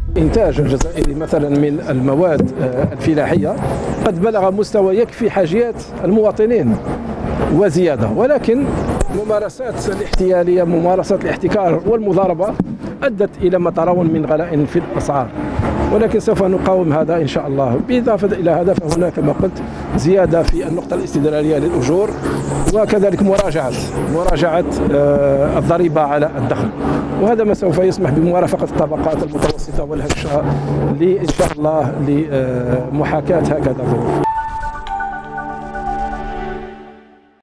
إنتاج الجزائري مثلا من المواد الفلاحية قد بلغ مستوى يكفي حاجيات المواطنين وزيادة، ولكن ممارسات الاحتيالية، ممارسات الاحتكار والمضاربة أدت إلى ما ترون من غلاء في الأسعار، ولكن سوف نقاوم هذا إن شاء الله. بالإضافة إلى هذا فهناك كما قلت زيادة في النقطة الاستدلالية للأجور، وكذلك مراجعة الضريبة على الدخل، وهذا ما سوف يسمح بمرافقة الطبقات المتوسطة والهشة إن شاء الله لمحاكاة هكذا ظروف.